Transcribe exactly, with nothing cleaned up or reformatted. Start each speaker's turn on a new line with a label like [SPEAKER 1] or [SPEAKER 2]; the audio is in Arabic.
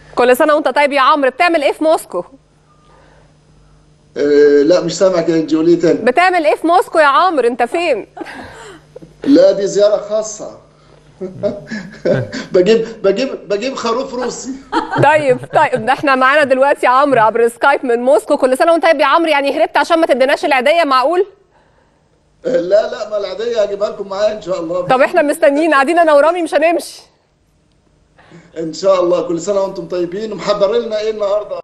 [SPEAKER 1] كل سنه وانت طيب يا عمرو. بتعمل ايه في موسكو؟
[SPEAKER 2] أه لا مش سامعك يا جولي تاني.
[SPEAKER 1] بتعمل ايه في موسكو يا عمرو؟ انت فين؟
[SPEAKER 2] لا دي زيارة خاصة. بجيب بجيب بجيب خروف روسي.
[SPEAKER 1] طيب طيب، ده احنا معانا دلوقتي عمرو عبر سكايب من موسكو. كل سنه وانت طيب يا عمرو. يعني هربت عشان ما تديناش العيديه؟ معقول؟
[SPEAKER 2] لا لا، ما العادية هجيبها لكم معايا ان شاء الله.
[SPEAKER 1] طب احنا مستنيين قاعدين انا ورامي مش هنمشي.
[SPEAKER 2] ان شاء الله. كل سنة وانتم طيبين. ومحضرين لنا ايه النهارده؟